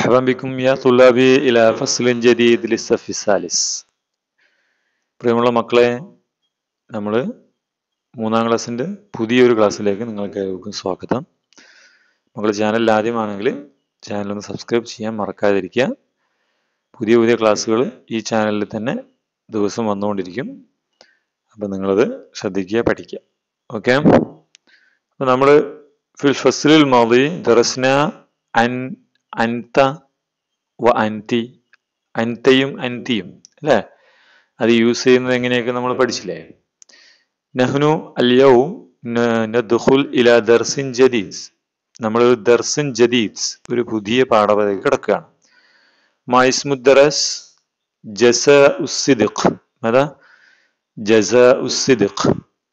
مرحبا بكم يا طلابي إلى فصل جديد للصف الثالث. പ്രിയമുള്ള മക്കളെ, നമ്മൾ 3-ാം ക്ലാസ്സിൻ്റെ പുതിയൊരു ക്ലാസ്സിലേക്ക് നിങ്ങൾക്ക് ഏവർക്കും സ്വാഗതം. മക്കൾ ചാനൽ ആദ്യമാണെങ്കിൽ ചാനലൊന്ന് സബ്സ്ക്രൈബ് ചെയ്യാൻ മറക്കാതിരിക്കുക. പുതിയ പുതിയ ക്ലാസ്സുകൾ ഈ ചാനലിൽ തന്നെ ദിവസം വന്നുകൊണ്ടിരിക്കും. അപ്പം നിങ്ങളത് ശ്രദ്ധിക്കുക, പഠിക്കുക. ഓക്കെ, അപ്പം നമ്മൾ ഫിൽ ഫസ്ലിൽ മാദി ദറസ്ന അൻത വ അൻതി, അൻതയും അൻതിയും അല്ലേ, അത് യൂസ് ചെയ്യുന്നത് എങ്ങനെയൊക്കെ നമ്മൾ പഠിച്ചില്ലേ. നഹ്നു അൽയൗം നദ്ഖുൽ ഇലാ ദർസിൻ ജദീദ്, നമ്മൾ ദർസിൻ ജദീദ് ഒരു പുതിയ പാഠപദ്ധതി കിടക്കുകയാണ്. മാ ഇസ്മു ദറസ് ജസാഉ സിദ്ഖ്, അതാ ജസാഉ സിദ്ഖ്.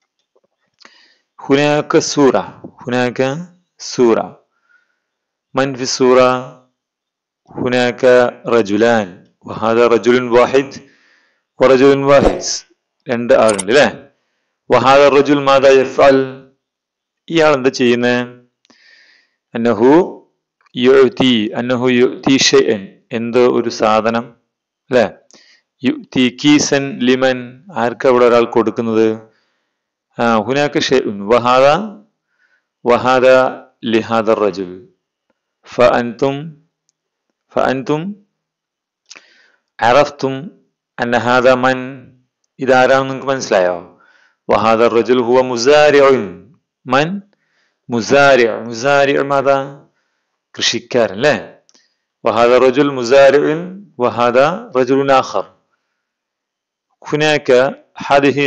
ഹുനാക സൂറ, ഹുനാക സൂറ, മൻ ഫി സൂറ, هناك رجلان وهذا رجل واحد ورجل واحد, രണ്ട് ആളുണ്ട് അല്ലേ. وهذا الرجل ماذا يفعل, ഇയാൾ എന്താ ചെയ്യുന്നത്. അന്നഹു യുഅ്തി ഷൈഅൻ, എന്തോ ഒരു സാധനം അല്ലേ. യുഅ്തി കീസൻ ലിമൻ, ആർക്കാ ഇവിടെ ഒരാൾ കൊടുക്കുന്നത്. ഹുനാക ഷൈഉൻ വഹാദ ലിഹാദ الرجل فأنتم عرفتم أن هذا من, ഇതാരാണെന്ന് നിങ്ങൾക്ക് മനസ്സിലായോ. وهذا الرجل هو مزارع, من مزارع, مزارع ماذا, കൃഷിക്കാരൻ അല്ലേ. وهذا الرجل مزارع وهذا رجل آخر. هناك هذه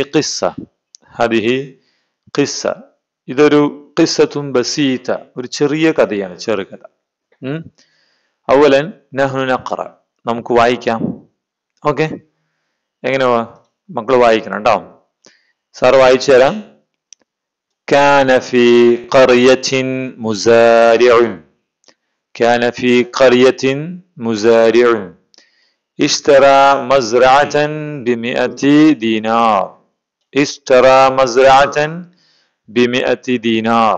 قصة, ഇതൊരു ഖിസ്സത്തുൻ ബസീത, ഒരു ചെറിയ കഥയാണ്, ചെറുകഥ. അവലൻ നഹ്നു നഖറ, നമുക്ക് വായിക്കാം. ഓക്കെ, എങ്ങനെ മക്കൾ വായിക്കണം കേട്ടോ. സാർ വായിച്ചു തരാം. കാന ഫീ ഖർയത്തിൻ മുസാരിഉൻ, കാന ഫീ ഖർയത്തിൻ മുസാരിഉൻ ഇഷ്തറാ മസ്റഅതൻ ബിമിഅതി ദീനാർ, ഇഷ്തറാ മസ്റഅതൻ ബിമിഅതി ദീനാർ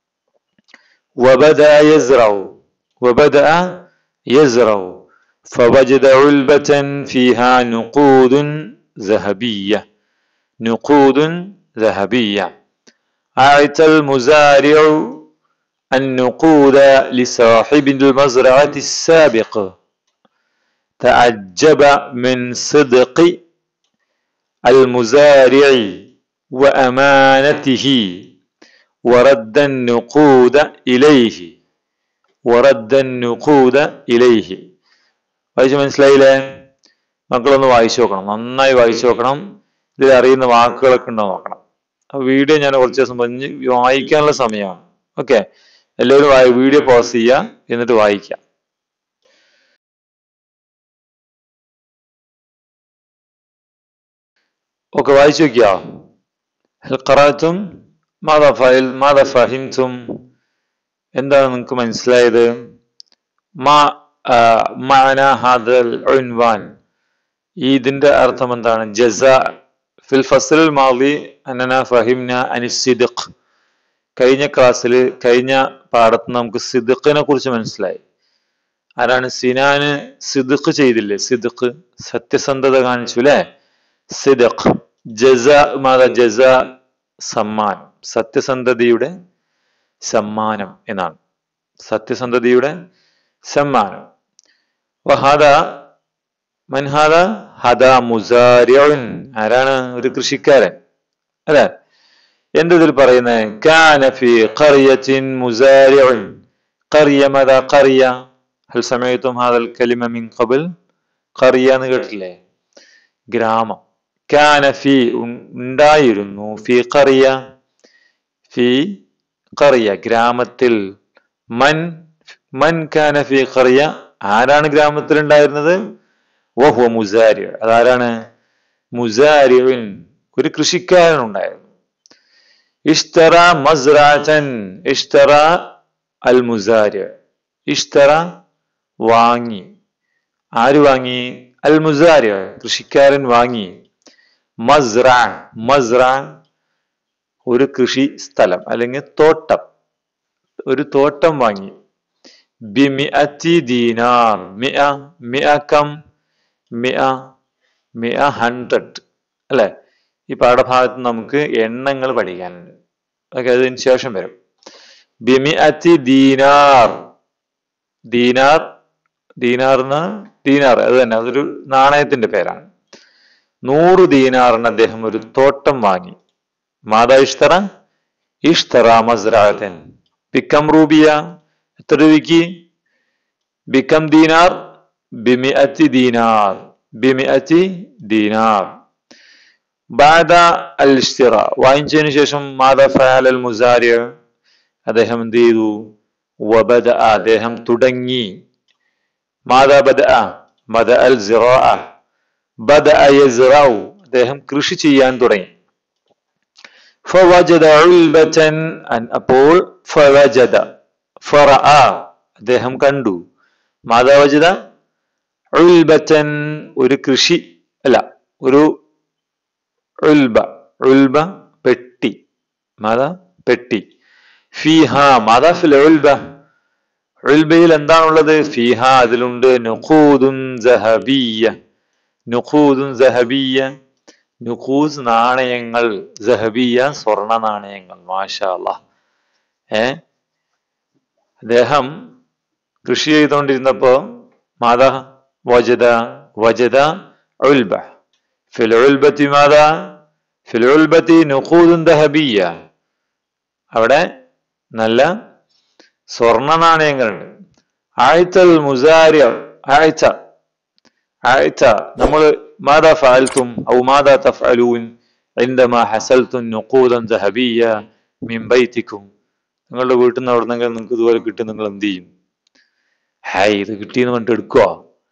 വബദഅ يزرع فوجد علبة فيها نقود ذهبية. أعطى المزارع النقود لصاحب المزرعة السابق، تعجب من صدق المزارع وأمانته ورد النقود إليه. വായിച്ച് മനസ്സിലായില്ലേ. മക്കളൊന്ന് വായിച്ചു നോക്കണം, നന്നായി വായിച്ചു നോക്കണം. ഇതിൽ അറിയുന്ന വാക്കുകളൊക്കെ ഉണ്ടോ നോക്കണം. അപ്പൊ വീഡിയോ ഞാൻ കുറച്ച് ദിവസം പറഞ്ഞ് വായിക്കാനുള്ള സമയമാണ്. ഓക്കെ, എല്ലാവരും വീഡിയോ പോസ് ചെയ്യുക, എന്നിട്ട് വായിക്കാം. ഓക്കെ, വായിച്ചു നോക്കിയോ. ഹൽ ഖറഅതും മാദാ ഫഹിംതും, എന്താണ് നിങ്ങൾക്ക് മനസ്സിലായത്. മഅന ഹാദൽ ഉൻവാൻ, ഇതിന്റെ അർത്ഥം എന്താണ്. ജസാ ഫിൽ ഫസ്ലിൽ മാദി അന്നനാ ഫഹിംന അനിസ് സിദ്ഖ്, കഴിഞ്ഞ ക്ലാസ്സിൽ കഴിഞ്ഞ പാഠത്ത് നമുക്ക് സിദ്ഖിനെ കുറിച്ച് മനസ്സിലായി. ആരാണ് സിനാന് സിദ്ഖ് ചെയ്തില്ലേ, സിദ്ഖ് സത്യസന്ധത കാണിച്ചു അല്ലേ. സിദ്ഖ് ജസാ മാദാ, ജസാ സമ്മാനം, സത്യസന്ധതയുടെ സമ്മാനം എന്നാണ്, സത്യസന്ധതയുടെ സമ്മാനം. വഹാദ മൻ ഹാദ, ഹദാ മുസാരിഉൻ, ആരാണ്, ഒരു കൃഷിക്കാരൻ അല്ലെ. എന്തിൽ പറയുന്നത്. കാന ഫീ ഖർയത്തിൻ മുസാരിഉൻ, ഖർയ മദാ ഖർയ, ഹൽ സമഅതും ഹാദൽ കലിമ മിൻ ഖബൽ, ഖർയ എന്ന് കേട്ടില്ലേ, ഗ്രാമം. കാന ഫീ ഉണ്ടായിരുന്നു, ഫീ ഖർയ, ഫീ ഖർയ ഗ്രാമത്തിൽ. മൻ കാന ഫീ ഖർയ, ആരാണ് ഗ്രാമത്തിൽ ഉണ്ടായിരുന്നത്. വഹുവ മുസാരി, അതാരാണ്, മുസാരിഉൻ, ഒരു കൃഷിക്കാരൻ ഉണ്ടായിരുന്നു. ഇഷ്തറ മസ്റഅതൻ, ഇഷ്തറ അൽ മുസാരി, ഇഷ്തറ വാങ്ങി, ആര് വാങ്ങി, അൽ മുസാരി, കൃഷിക്കാരൻ വാങ്ങി. മസ്റഅ ഒരു കൃഷി സ്ഥലം അല്ലെങ്കിൽ തോട്ടം, ഒരു തോട്ടം വാങ്ങി. ബിമിഅത്തി ദീനാർ. മിഅ മിഅ കം? മിഅ മിഅ 100 അല്ലെ? ഈ പാഠഭാഗത്ത് നമുക്ക് എണ്ണങ്ങൾ പഠിക്കാനുണ്ട്. ഓക്കെ, അതിന് ശേഷം വരും. ബിമിഅത്തി ദീനാർ. ദീനാർ ദീനാർ ദീനാർ അത് തന്നെ, അതൊരു നാണയത്തിന്റെ പേരാണ്. 100 ദീനാറിന് അദ്ദേഹം ഒരു തോട്ടം വാങ്ങി. മാതാ ഇഷ്തറ? ഇഷ്തറ മസ്റഅതൻ. ബിക്കം റൂബിയ? എത്ര രൂപയ്ക്ക്? ബിക്കം ദീനാർ? ബിമിഅത്തി ദീനാർ. ബിമിഅത്തി ദീനാർ. ബാദ അൽ ഇഷ്തിറ, വാങ്ങിച്ചതിന് ശേഷം മാതാ ഫഅല അൽ മുസാരി, അദ്ദേഹം എന്ത് ചെയ്തു? വബദ, അദ്ദേഹം തുടങ്ങി. മാതാ ബദഅ? ബദഅ അൽ സിറാഅ. ബദഅ യസ്റഉ, അദ്ദേഹം കൃഷി ചെയ്യാൻ തുടങ്ങി. ഫവജദ ഉൽബതൻ, അപ്പോൾ ഫവജദ ഫറഅ, അദ്ദേഹം കണ്ടു. മാതാ വജദ? ഉൽബതൻ, ഒരു കൃഷി അല്ല, ഒരു ഉൽബ. ഉൽബ പെട്ടി. മാതാ? പെട്ടി. ഫീഹ, മാതാ ഫിൽ ഉൽബ? ഉൽബയിൽ എന്താണുള്ളത്? ഫീഹ, അതിലുണ്ട് നുഖൂദുൻ സഹബിയ്യ. നുഖൂദുൻ സഹബിയ്യ, നുഖൂസ് നാണയങ്ങൾ, സഹബിയ്യ സ്വർണ നാണയങ്ങൾ. മാഷാ അല്ലാഹ്. അദ്ദേഹം കൃഷി ചെയ്തുകൊണ്ടിരുന്നപ്പോ മാതാ വജദ വജദ ഉൽബ. ഫിൽ ഉൽബത്തി മാതാ? ഫിൽ ഉൽബത്തി നുഖൂദുൻ ദഹബിയ്യ, അവിടെ നല്ല സ്വർണ നാണയങ്ങളുണ്ട്. ആഴ്ചൽ മുസാരി, ആഴ്ച ആഴ്ച നമ്മൾ മാതാ ഫഅൽതും ഔ മാതാ തഫഅലൂൻ ഇൻദമാ ഹസൽതും നുഖൂദൻ ദഹബിയ്യ മിൻ ബൈതികും. നിങ്ങളുടെ വീട്ടിൽ നിന്ന് എവിടുന്നെങ്കിലും നിങ്ങൾക്ക് ഇതുപോലെ കിട്ടും, നിങ്ങൾ എന്ത് ചെയ്യും? ഹായ്, ഇത് കിട്ടിയെന്ന് പറഞ്ഞിട്ട് എടുക്കുവോ?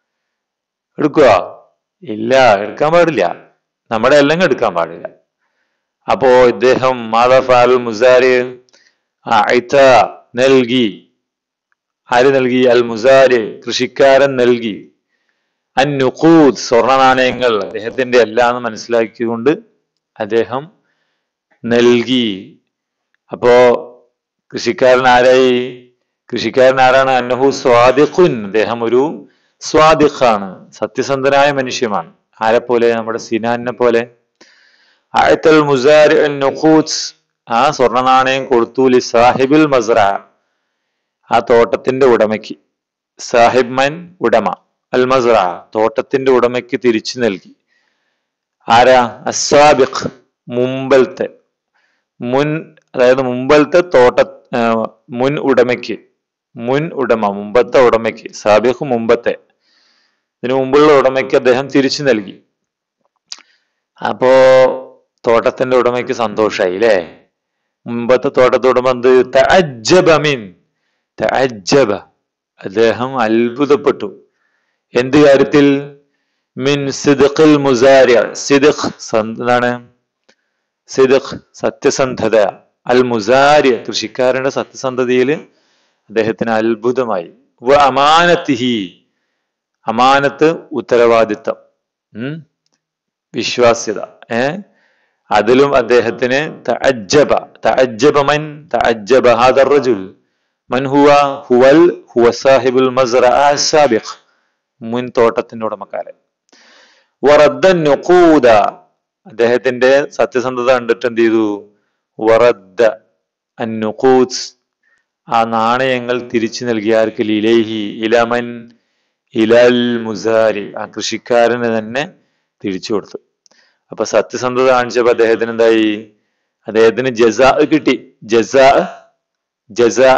ഇല്ല, എടുക്കാൻ പാടില്ല. നമ്മുടെ എല്ലാം എടുക്കാൻ പാടില്ല. അപ്പോ ഇദ്ദേഹം മാതാ ഫഅൽ മുസാരി അഇത നൽകി. ആര് നൽകി? അൽ മുസാരി, കൃഷിക്കാരൻ നൽകി. അൻ നുഖൂദ്, സ്വർണ നാണയങ്ങൾ അദ്ദേഹത്തിന്റെ എല്ലാന്ന് മനസ്സിലാക്കിക്കൊണ്ട് അദ്ദേഹം നൽകി. അപ്പോ കൃഷിക്കാരൻ ആരായി? കൃഷിക്കാരൻ ആരാണ്? അന്നഹു സ്വാദിഖുൻ, അദ്ദേഹം ഒരു സ്വാദിഖാണ്, സത്യസന്ധനായ മനുഷ്യമാണ്. ആരെപ്പോലെ? നമ്മുടെ സിനാനെ പോലെ. അഅതൽ മുസാരി അൻ നുഖൂദ്, ആ സ്വർണ നാണയം കൊടുത്തു. ലി സാഹിബിൽ മസ്റഅ, ആ തോട്ടത്തിന്റെ ഉടമയ്ക്ക്. സാഹിബ് മൻ? ഉടമ. അൽ മസ്റഅ, തോട്ടത്തിന്റെ ഉടമയ്ക്ക് തിരിച്ചു നൽകി. ആരാ? അസ്സാബിഖ്, മുമ്പലത്തെ. മുൻ, അതായത് മുമ്പലത്തെ തോട്ട മുൻ ഉടമയ്ക്ക്. മുൻ ഉടമ, മുമ്പത്തെ ഉടമയ്ക്ക്. സാബിഖ് മുമ്പത്തെ, ഇതിനു മുമ്പുള്ള ഉടമയ്ക്ക് അദ്ദേഹം തിരിച്ചു നൽകി. അപ്പോ തോട്ടത്തിന്റെ ഉടമയ്ക്ക് സന്തോഷായി അല്ലേ? മുമ്പത്തെ തോട്ടത്തുടമ എന്ത്? തഅജ്ജബ മിൻ, തഅജ്ജബ, അദ്ദേഹം അത്ഭുതപ്പെട്ടു. എന്ത് കാര്യത്തിൽ? മിൻ സിദ്ഖിൽ മുസാരി, സിദ്ഖ് എന്താണ്? സിദ്ഖ് സത്യസന്ധത. അൽ മുസാരി, കൃഷിക്കാരന്റെ സത്യസന്ധതയിൽ അദ്ദേഹത്തിന് അത്ഭുതമായി. വ അമാനത്തിഹി, അമാനത്ത് ഉത്തരവാദിത്തം, വിശ്വാസ്യത, അതിലും അദ്ദേഹത്തിന് തഅജ്ജബ. തഅജ്ജബ മൻ? തഅജ്ജബ ഹാദർ റജുൽ. മൻ ഹുവ? ഹുവ സാഹിബുൽ മസ്റഅ അസ്സാബിഖ്, മുൻ തോട്ടത്തിന്റെ ഉടമക്കാരൻ. വറദ്ദ നുഖൂദ, അദ്ദേഹത്തിന്റെ സത്യസന്ധത കണ്ടിട്ട് എന്ത് ചെയ്തു? വറദ്ദ അൻ നുഖൂദ്, ആ നാണയങ്ങൾ തിരിച്ചു നൽകി. ആർക്ക്? ഇലൈഹി, ഇലമൻ? ഇലൽ മുസാരി, ആ കൃഷിക്കാരന് തന്നെ തിരിച്ചു കൊടുത്തു. അപ്പൊ സത്യസന്ധത കാണിച്ചപ്പോ അദ്ദേഹത്തിന് എന്തായി? അദ്ദേഹത്തിന് ജസാ കിട്ടി. ജസാ, ജസാ,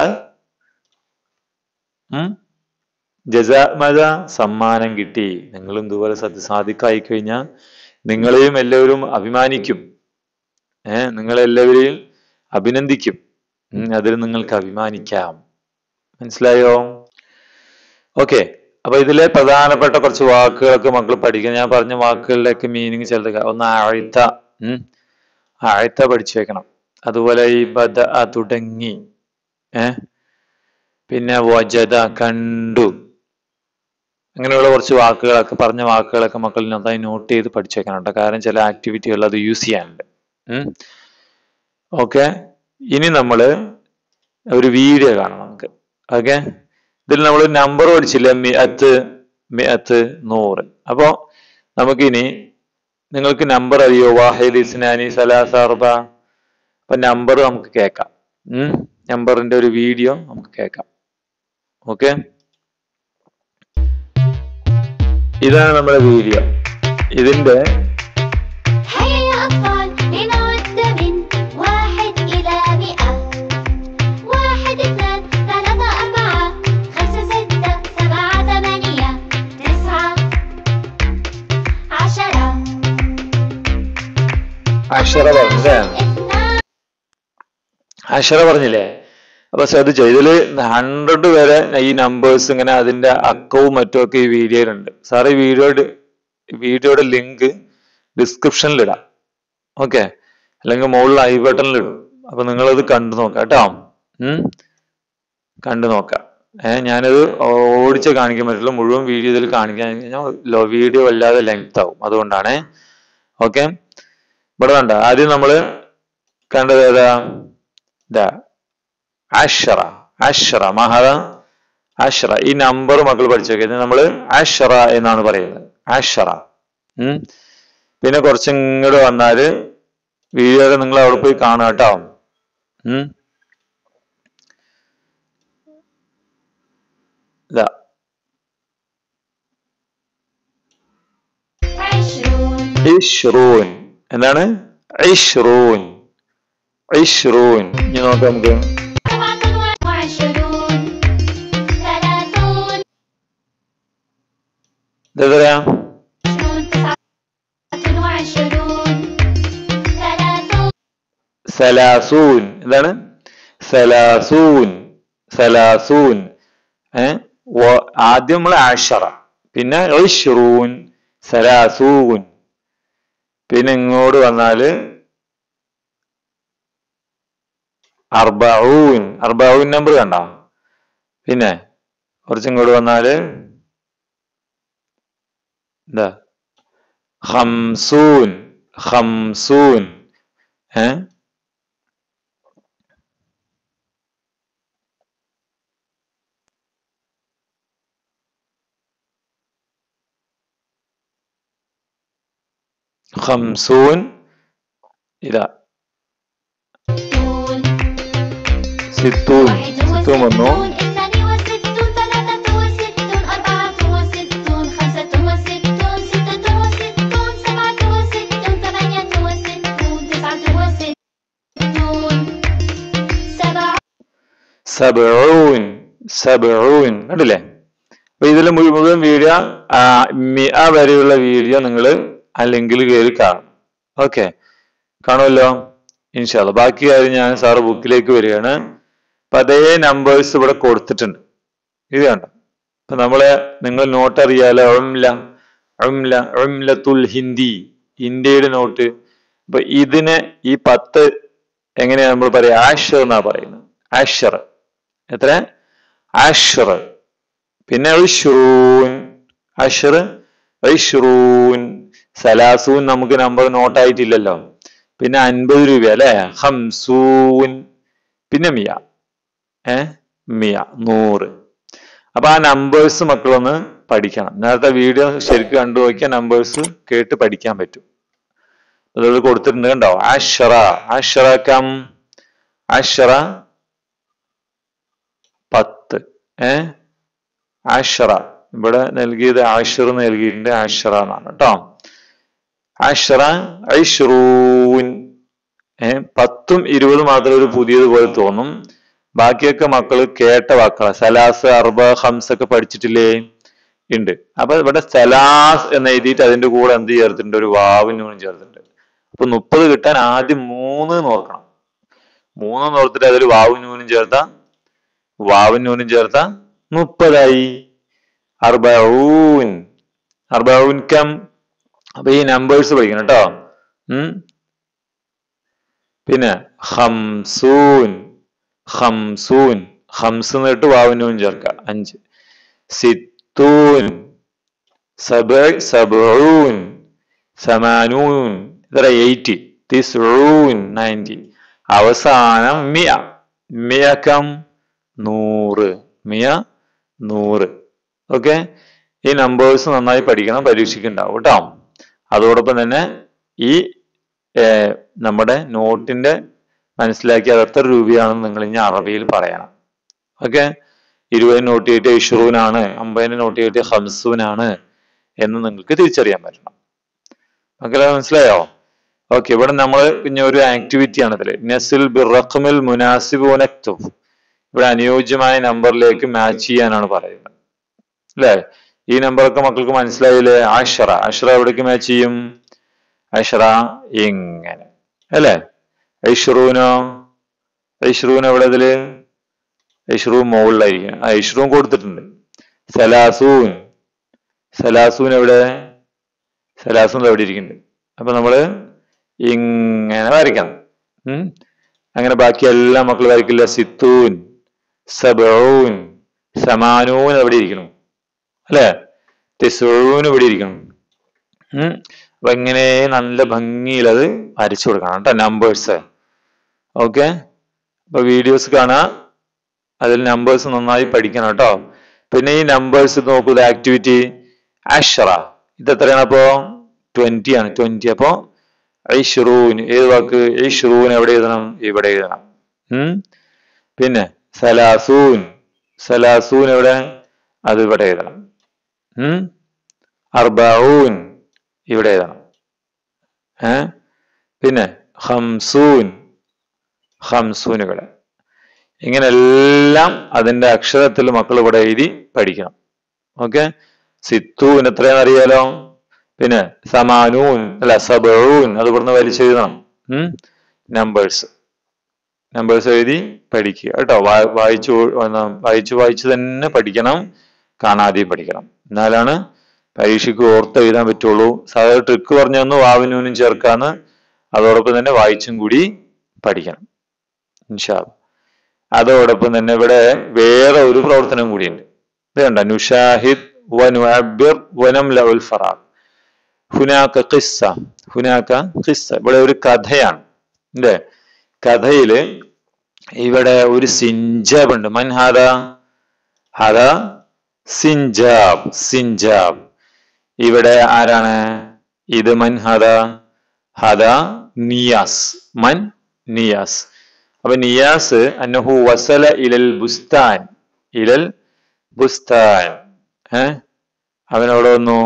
ജസാ മത, സമ്മാനം കിട്ടി. നിങ്ങളും ഇതുപോലെ സത്യസാധിക്കായി കഴിഞ്ഞാൽ നിങ്ങളെയും എല്ലാവരും അഭിമാനിക്കും, നിങ്ങളെല്ലാവരെയും അഭിനന്ദിക്കും. അതിൽ നിങ്ങൾക്ക് അഭിമാനിക്കാം. മനസ്സിലായോ? ഓക്കെ, അപ്പൊ ഇതിലെ പ്രധാനപ്പെട്ട കുറച്ച് വാക്കുകളൊക്കെ മക്കൾ പഠിക്കണം. ഞാൻ പറഞ്ഞ വാക്കുകളുടെയൊക്കെ മീനിങ് ചിലത് ഒന്ന് ആഴ്ത്ത, ആഴ്ത്ത പഠിച്ചു വെക്കണം. അതുപോലെ ഈ ബദ, തുടങ്ങി, പിന്നെ വജദ, കണ്ടു. അങ്ങനെയുള്ള കുറച്ച് വാക്കുകളൊക്കെ, പറഞ്ഞ വാക്കുകളൊക്കെ മക്കൾ നന്നായി നോട്ട് ചെയ്ത് പഠിച്ചു വെക്കണം കേട്ടോ. കാരണം ചില ആക്ടിവിറ്റികൾ അത് യൂസ് ചെയ്യാനുണ്ട്. ഓക്കെ, ഇനി നമ്മള് ഒരു വീഡിയോ കാണാം നമുക്ക്. ഓക്കെ, ഇതിൽ നമ്മൾ നമ്പർ പഠിച്ചില്ല, മിഅത്ത്, മിഅത്ത്, 100. അപ്പോ നമുക്കിനി നിങ്ങൾക്ക് നമ്പർ അറിയോ? വാഹിദ്, ഇസ്നാനി, സലാസ, അർബ. അപ്പൊ നമ്പർ നമുക്ക് കേൾക്കാം. നമ്പറിന്റെ ഒരു വീഡിയോ നമുക്ക് കേൾക്കാം. ഓക്കെ, ഇതാണ് നമ്മുടെ വീഡിയോ. ഇതിന്റെ അക്ഷര പറഞ്ഞില്ലേ? അക്ഷര പറഞ്ഞില്ലേ? അപ്പൊ ശ്രദ്ധിച്ചോ, ഇതില് 100 വരെ ഈ നമ്പേഴ്സ് ഇങ്ങനെ അതിന്റെ അക്കവും മറ്റുമൊക്കെ ഈ വീഡിയോയിലുണ്ട്. സാർ ഈ വീഡിയോയുടെ ലിങ്ക് ഡിസ്ക്രിപ്ഷനിൽ ഇടാം. ഓക്കെ, അല്ലെങ്കിൽ മുകളിൽ ഐ ബട്ടണിൽ ഇടും. അപ്പൊ നിങ്ങളത് കണ്ടു നോക്കാം കേട്ടോ. കണ്ടു നോക്കാം. ഞാനത് ഓടിച്ച് കാണിക്കാൻ പറ്റില്ല, മുഴുവൻ വീഡിയോ ഇതിൽ കാണിക്കാൻ കഴിഞ്ഞാൽ വീഡിയോ വല്ലാതെ ലെങ്ത് ആവും, അതുകൊണ്ടാണ്. ഓക്കെ, ഇവിടെ കണ്ട ആദ്യം നമ്മള് കണ്ടത് ഏതാ? അക്ഷറ, അക്ഷറ, മഹദ അക്ഷറ. ഈ നമ്പർ മക്കൾ പഠിച്ചു നോക്കിയത് നമ്മള് അക്ഷറ എന്നാണ് പറയുന്നത്, അക്ഷറ. പിന്നെ കുറച്ചിങ്ങോട്ട് വന്നാല് വീഡിയോ നിങ്ങൾ അവിടെ പോയി കാണുക കേട്ടോ. ഇതാ ഇഷ്റൂൻ. എന്താണ്? ഇഷ്റൂൻ, ഇഷ്റൂൻ. ഇനി നോക്കാം നമുക്ക്. ഇതെത്രയാ? സലാസൂൻ. എന്താണ്? സലാസൂൻ, സലാസൂൻ. ആദ്യം നമ്മൾ അക്ഷറ, പിന്നെ ഇഷ്റൂൻ, സലാസൂൻ. പിന്നെ ഇങ്ങോട്ട് വന്നാല് അർബഊൻ. അർബഊൻ നമ്പർ കണ്ട. പിന്നെ കുറച്ചിങ്ങോട്ട് വന്നാല് എന്താ? ഖംസൂൻ, ഖംസൂൻ. ഖംസൂൻ. ഇതാ സിത്തൂൻ, സിത്തൂൻ വന്നു. സബഊൻ, സബഊൻ. കണ്ടില്ലേ? അപ്പൊ ഇതിൽ മുഴുവൻ വീഡിയോ മിഅ വരെയുള്ള വീഡിയോ നിങ്ങൾ ആ ലിങ്കിൽ കയറി കാണും. ഓക്കെ, കാണുമല്ലോ ഇൻഷാ അല്ലാഹ്. ബാക്കി കാര്യം ഞാൻ സാറ് ബുക്കിലേക്ക് വരികയാണ്. അപ്പൊ അതേ നമ്പേഴ്സ് ഇവിടെ കൊടുത്തിട്ടുണ്ട്. ഇത് കണ്ടോ? അപ്പൊ നിങ്ങൾ നോട്ട് അറിയാലോ, ഉംല, ഉംല, ഉംലത്തുൽ ഹിന്ദി, ഇന്ത്യയുടെ നോട്ട്. അപ്പൊ ഇതിനെ ഈ 10 എങ്ങനെയാ നമ്മൾ പറയാ? അഷർ എന്നാ പറയുന്നത്. അഷർ. എത്ര? അഷർ. പിന്നെ ഇഷ്റൂൻ, അഷർ, ഇഷ്റൂൻ. സലാസൂൻ നമുക്ക് നമ്പർ നോട്ടായിട്ടില്ലല്ലോ. പിന്നെ 50 രൂപ അല്ലെ? ഹംസൂൻ. പിന്നെ മിയ, മിയ, 100. അപ്പൊ ആ നമ്പേഴ്സ് മക്കളൊന്ന് പഠിക്കണം. നേരത്തെ വീഡിയോ ശരിക്കും കണ്ടു നോക്കിയാൽ നമ്പേഴ്സ് കേട്ട് പഠിക്കാൻ പറ്റും. അതുകൊണ്ട് കൊടുത്തിട്ടുണ്ട് കണ്ടോ? അഷറ, അഷറ കം, അഷറ 10. അഷറ ഇവിടെ നൽകിയത് അഷർ നൽകിയിട്ടുണ്ട്, അഷറ എന്നാണ് കേട്ടോ. അഷറ, ഇഷ്റൂൻ. 10ഉം 20 മാത്രം ഒരു പുതിയതുപോലെ തോന്നും. ബാക്കിയൊക്കെ മക്കള് കേട്ട വാക്കുകളാണ്. സലാസ്, അർബ, ഹംസ് ഒക്കെ പഠിച്ചിട്ടില്ലേ? ഉണ്ട്. അപ്പൊ ഇവിടെ സലാസ് എന്ന് എഴുതിയിട്ട് അതിന്റെ കൂടെ എന്ത് ചേർത്തിട്ടുണ്ട്? ഒരു വാവും നൂനും ചേർത്തിട്ടുണ്ട്. അപ്പൊ 30 കിട്ടാൻ ആദ്യം 3 നോക്കണം. 3 നോർത്തിട്ട് അതിൽ വാവും നൂനും ചേർത്ത 30ആയി. അർബഊൻ, അർബഊൻ കം. അപ്പൊ ഈ നമ്പേഴ്സ് പഠിക്കണം കേട്ടോ. പിന്നെ ഹംസൂൻ, ഹംസൂൻ, ഹംസ് എന്നിട്ട് വാവിനൂൻ ചേർക്ക 5. സിത്തൂൻ, സബഊൻ, സമാനൂൻ. ഇത്ര 80. തിസ്ഊൻ 90. അവസാനം മിയ, മിയ കം 100. മിയ 100. ഓക്കെ, ഈ നമ്പേഴ്സ് നന്നായി പഠിക്കണം, പരീക്ഷയ്ക്ക് ഉണ്ടാവും കേട്ടോ. അതോടൊപ്പം തന്നെ ഈ നമ്മുടെ നോട്ടിന്റെ മനസ്സിലാക്കി അത് എത്ര രൂപയാണെന്ന് നിങ്ങൾ ഇനി അറബിയിൽ പറയണം. ഓക്കെ, 20 നോട്ട് ചെയ്തിട്ട് 20 ആണ്, 50 നോട്ട് ചെയ്തിട്ട് 50 ആണ് എന്ന് നിങ്ങൾക്ക് തിരിച്ചറിയാൻ പറ്റണം. മക്കളെ മനസ്സിലായോ? ഓക്കെ, ഇവിടെ നമ്മൾ പിന്നെ ഒരു ആക്ടിവിറ്റി ആണ് ഇതിൽ. നസിൽ ബിറഖ്മിൽ മുനാസിബ് വനക്തുബ്. ഇവിടെ അനുയോജ്യമായ നമ്പറിലേക്ക് മാച്ച് ചെയ്യാനാണ് പറയുന്നത് അല്ലേ? ഈ നമ്പറൊക്കെ മക്കൾക്ക് മനസ്സിലായില്ലേ? 10. 10 എവിടേക്ക് മാച്ച് ചെയ്യും? 10 ഇങ്ങനെ അല്ലേ? 20 20 എവിടെ ഇതില്? 20 മുകളിലായിരിക്കും. 20 കൊടുത്തിട്ടുണ്ട്. 30 30 എവിടെ? 30 എവിടെ ഇരിക്കുന്നുണ്ട്. അപ്പൊ നമ്മള് ഇങ്ങനെ വരയ്ക്കണം. അങ്ങനെ ബാക്കി എല്ലാ മക്കൾ വരയ്ക്കില്ല. 60 70 80 എവിടെ ഇരിക്കണം അല്ലെ? 90 ഇവിടെ ഇരിക്കണം. അപ്പൊ ഇങ്ങനെ നല്ല ഭംഗിയിൽ അത് വരച്ചു കൊടുക്കണം കേട്ടോ നമ്പേഴ്സ്. ഓക്കെ, അപ്പൊ വീഡിയോസ് കാണാം, അതിൽ നമ്പേഴ്സ് നന്നായി പഠിക്കണം കേട്ടോ. പിന്നെ ഈ നമ്പേഴ്സ് നോക്കുക, ആക്ടിവിറ്റി 10 ഇത് എത്രയാണ്? അപ്പോ 20 ആണ്. 20 അപ്പോ 20 ഏത് വാക്ക്? 20 എവിടെ എഴുതണം? ഇവിടെ എഴുതണം. പിന്നെ 30 30 എവിടെ? അത് ഇവിടെ എഴുതണം. 40 ഇവിടെ എഴുതണം. പിന്നെ 50 ഇവിടെ. ഇങ്ങനെ എല്ലാം അതിന്റെ അക്ഷരത്തിൽ മക്കൾ ഇവിടെ എഴുതി പഠിക്കണം. ഓക്കെ, 60 എത്രയാണെന്ന് അറിയാലോ. പിന്നെ 80 അല്ല 70 അത് ഇവിടുന്ന് വലിച്ചെഴുതണം. നമ്പേഴ്സ് എഴുതി പഠിക്കുക കേട്ടോ. വായിച്ചു തന്നെ പഠിക്കണം, കാണാതെയും പഠിക്കണം. എന്നാലാണ് പരീക്ഷയ്ക്ക് ഓർത്ത് എഴുതാൻ പറ്റുള്ളൂ. സാധാരണ ട്രിക്ക് പറഞ്ഞു തന്നു, വാവിനൂനും ചേർക്കാന്ന്. അതോടൊപ്പം തന്നെ വായിച്ചും കൂടി പഠിക്കണം ഇൻഷാ അല്ലാഹ്. അതോടൊപ്പം തന്നെ ഇവിടെ വേറെ ഒരു പ്രവർത്തനം കൂടിയുണ്ട്. ഇത് കണ്ട, നുഷാഹിദ് വനുഅബ്ബിർ വനംലഉൽ ഫറാഗ്. ഹുനാക ഖിസ്സ. ഇവിടെ ഒരു കഥയാണ് അല്ലേ? കഥയില് ഇവിടെ ഒരു സിഞ്ചാബ് ഉണ്ട്. മൻഹാദ? ഹദ സിഞ്ചാബ്. ഇവിടെ ആരാണ്? ഇത് മൻഹാദ? ഹദ നിയാസ്. നിയാസ്. അപ്പൊ നിയാസ് അന്നഹു വസല ഇലൽ ബുസ്താൻ. അവനവിടെ വന്നു,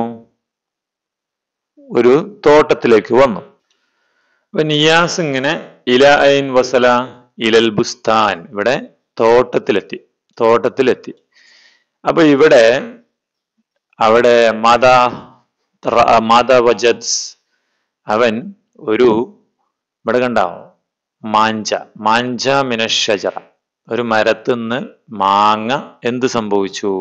ഒരു തോട്ടത്തിലേക്ക് വന്നു. അപ്പൊ നിയാസ് ഇങ്ങനെ ഇല ഐൻ വസല ഇലൽ ബുസ്താൻ, ഇവിടെ തോട്ടത്തിലെത്തി. അപ്പൊ അവിടെ മാതാ വജദ്, അവൻ ഒരു ഇവിടെ കണ്ടാവും മാഞ്ച മിനശ്ശജറ, ഒരു മരത്തുനിന്ന് മാങ്ങ എന്ത് സംഭവിച്ചു?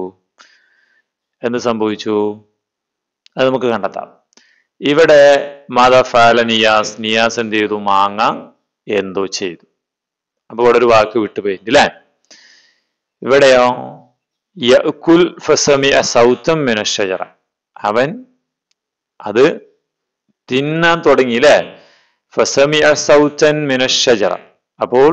അത് നമുക്ക് കണ്ടെത്താം. ഇവിടെ മാതാ ഫഅല നിയാസ് എന്ത് ചെയ്തു? മാങ്ങ എന്തോ ചെയ്തു. അപ്പൊ ഇവിടെ ഒരു വാക്ക് വിട്ടുപോയിട്ടുണ്ട് അല്ലേ? ഇവിടെയോ യഅ്കുൽ ഫസമിഅ സൗതൻ മിനശ്ശജറ, അവൻ അത് തിന്നാൻ തുടങ്ങി അല്ലേ? ഫസമിഅ സൗതൻ മിനശ്ശജറ, അപ്പോൾ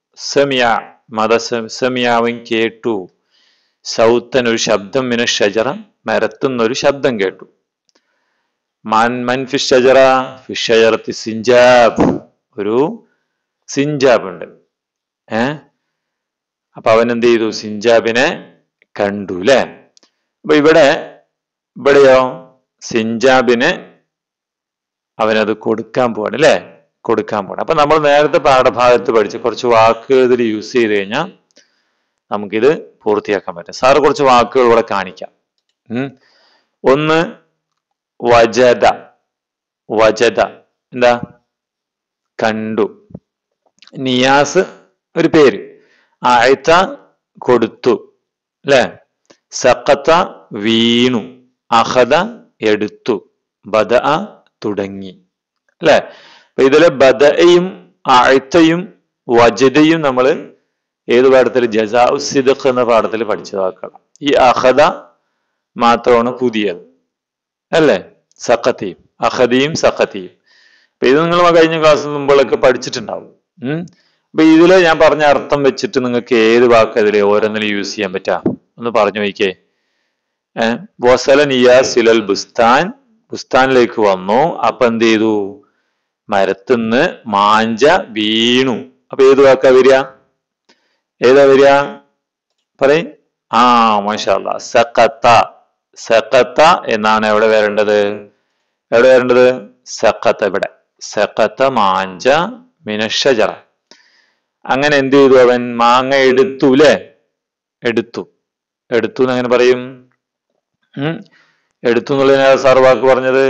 അവൻ കേട്ടു. സൗത്തൻ ഒരു ശബ്ദം, മിനശ്ശജറ മരത്തുന്നൊരു ശബ്ദം കേട്ടു. മൻ ഫിശ്ശജറ? ഫിശ്ശജറത്തി സിഞ്ചാബ്, ഒരു സിഞ്ചാബ് ഉണ്ട്. അപ്പൊ അവൻ എന്ത് ചെയ്തു? സിഞ്ചാബിനെ കണ്ടു അല്ലെ? അപ്പൊ ഇവിടെയോ സിഞ്ചാബിന് അവനത് കൊടുക്കാൻ പോവാണ് അല്ലെ? അപ്പൊ നമ്മൾ നേരത്തെ പാഠഭാഗത്ത് പഠിച്ച കുറച്ച് വാക്കുകൾ ഇതിൽ യൂസ് ചെയ്ത് കഴിഞ്ഞാൽ നമുക്കിത് പൂർത്തിയാക്കാൻ പറ്റും. സാറ് കുറച്ച് വാക്കുകൾ ഇവിടെ കാണിക്കാം. ഒന്ന് വജദ. എന്താ? കണ്ടു. നിയാസ് ഒരു പേര്. അഅത കൊടുത്തു അല്ലെ? സഖത വീണു. അഖദ എടുത്തു. ബദഅ തുടങ്ങി അല്ലെ? അപ്പൊ ഇതിലെ ബദഅയും അഅതയും വജദയും നമ്മൾ ഏത് പാഠത്തിൽ? ജസാഉ സിദ്ഖ് എന്ന പാഠത്തിൽ പഠിച്ച വാക്കുകൾ. ഈ അഖദ മാത്രമാണ് പുതിയത് അല്ലേ? സഖതിയും അഖദിയും സഖതിയും. അപ്പൊ ഇത് നിങ്ങൾ കഴിഞ്ഞ ക്ലാസ്സിൽ മുമ്പൊക്കെ പഠിച്ചിട്ടുണ്ടാവും. അപ്പൊ ഇതില് ഞാൻ പറഞ്ഞ അർത്ഥം വെച്ചിട്ട് നിങ്ങൾക്ക് ഏത് വാക്ക് അതില് ഓരോന്നിലും യൂസ് ചെയ്യാൻ പറ്റാ ഒന്ന് പറഞ്ഞു നോക്കിയേ. വസല നിയാസ് ഇലൽ ബുസ്താൻ, ബുസ്താനിലേക്ക് വന്നു. അപ്പൊ എന്ത് ചെയ്തു? മരത്തുനിന്ന് മാഞ്ച വീണു. അപ്പൊ ഏത് വാക്കാ വരിക? ഏതാ വരിക? പറയും. മാഷാ അല്ലാ, സഖത്ത. സഖത്ത എന്നാണ് എവിടെ വരേണ്ടത്? എവിടെ വരേണ്ടത്? സഖത്ത. ഇവിടെ സഖത്ത മാഞ്ച മിനശ്ശജറ. അങ്ങനെ എന്ത് ചെയ്തു? അവൻ മാങ്ങ എടുത്തു. അല്ലെ? എടുത്തു. എടുത്തു എന്ന് അങ്ങനെ പറയും. എടുത്തു എന്നുള്ളതിനാ സാർ വാക്ക് പറഞ്ഞത്?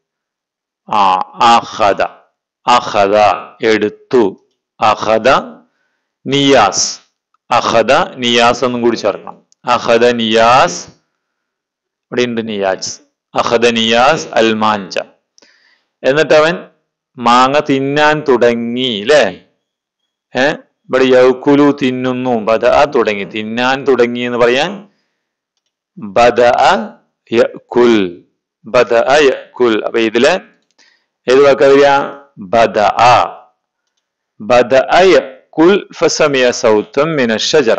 അഖദ. അഖദ എടുത്തു. അഖദ നിയാസ്. അഖദ നിയാസ് എന്നും കൂടി ചേർക്കണം. അഖദ നിയാസ്. ഇവിടെ ഉണ്ട് നിയാസ്. അഖദ നിയാസ് അൽ മാഞ്ച. എന്നിട്ട് അവൻ മാങ്ങ തിന്നാൻ തുടങ്ങി. അല്ലേ? ഇവിടെ യൗക്കുലു തിന്നുന്നു. ബദഅ തുടങ്ങി. തിന്നാൻ തുടങ്ങി എന്ന് പറയാൻ ബദഅ യഅ്കുൽ. ബദഅ യഅ്കുൽ. അപ്പൊ ഇതില് ഏത് വാക്കാ വരിക? ബദഅ. ബദഅ യഅ്കുൽ ഫസമിയ സൗതൻ മിനശ്ശജറ.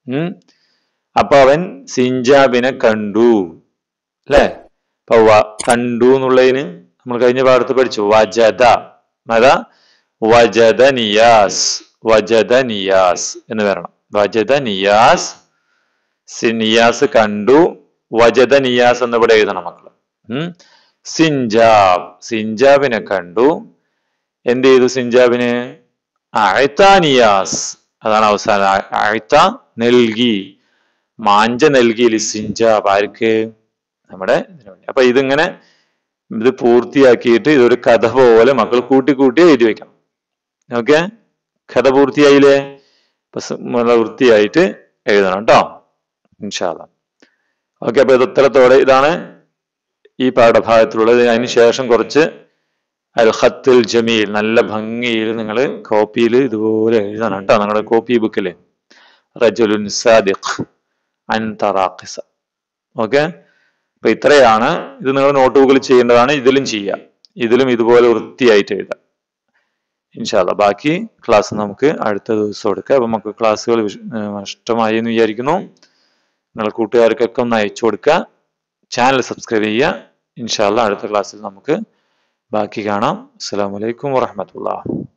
അപ്പൊ അവൻ സിഞ്ചാബിനെ കണ്ടു. അല്ലെ? അപ്പൊ കണ്ടു എന്നുള്ളതിന് നമ്മൾ കഴിഞ്ഞ പാഠത്ത് പഠിച്ചു വജദ. അതാ വജദ നിയാസ്. വജദ നിയാസ് എന്ന് വരണം. വജദ നിയാസ്. നിയാസ് കണ്ടു. വജദ നിയാസ് എന്ന് ഇവിടെ എഴുതണം മക്കള്. സിഞ്ചാബ്. സിഞ്ചാബിനെ കണ്ടു. എന്ത് ചെയ്തു സിഞ്ചാബിന്? അഅ്ത നിയാസ്. അതാണ് അവസാനം. അഅ്ത നൽകി. മാഞ്ച നൽകി. സിഞ്ചാബ്. ആർക്ക്? നമ്മുടെ. അപ്പൊ ഇതിങ്ങനെ ഇത് പൂർത്തിയാക്കിയിട്ട് ഇതൊരു കഥ പോലെ മക്കൾ കൂട്ടി കൂട്ടി എഴുതി വെക്കണം. ഓക്കെ? കഥ പൂർത്തിയായില്ലേ? വൃത്തിയായിട്ട് എഴുതണം കേട്ടോ, ഇൻഷാ അല്ലാഹ്. ഓക്കെ, അപ്പൊ ഇത് ഉത്തരത്തോടെ ഇതാണ് ഈ പാഠഭാഗത്തിലുള്ളത്. അതിന് ശേഷം കുറച്ച് അൽ ഖത്തുൽ ജമീൽ, നല്ല ഭംഗിയിൽ നിങ്ങൾ കോപ്പിയിൽ ഇതുപോലെ എഴുതണം കേട്ടോ. നിങ്ങളുടെ കോപ്പി ബുക്കില് റജുലുൻ സാദിഖ് അൻ തറാഖിസ. ഓക്കെ, അപ്പൊ ഇത്രയാണ്. ഇത് നിങ്ങൾ നോട്ട് ബുക്കിൽ ചെയ്യേണ്ടതാണ്. ഇതിലും ചെയ്യാം. ഇതിലും ഇതുപോലെ വൃത്തിയായിട്ട് എഴുതാം ഇൻഷാ അല്ലാഹ്. ബാക്കി ക്ലാസ് നമുക്ക് അടുത്ത ദിവസം എടുക്കാം. അപ്പൊ നമുക്ക് ക്ലാസ്സുകൾ ഇഷ്ടമായി എന്ന് വിചാരിക്കുന്നു. നിങ്ങളുടെ കൂട്ടുകാർക്കൊക്കെ ഒന്ന് അയച്ചു കൊടുക്കുക. ചാനൽ സബ്സ്ക്രൈബ് ചെയ്യുക. ഇൻഷാ അല്ലാഹ് അടുത്ത ക്ലാസ്സിൽ നമുക്ക് ബാക്കി കാണാം. അസ്സലാമു അലൈക്കും വറഹ്മത്തുള്ളാഹി.